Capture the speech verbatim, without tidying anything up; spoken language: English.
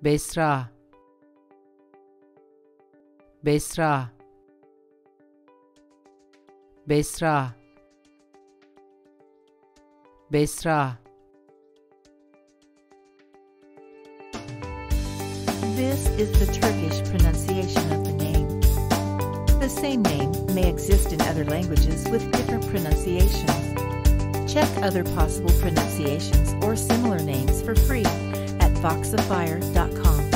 Besra, Besra, Besra, Besra. This is the Turkish pronunciation of the name. The same name may exist in other languages with different pronunciations. Check other possible pronunciations or similar names for free at voxifier dot com.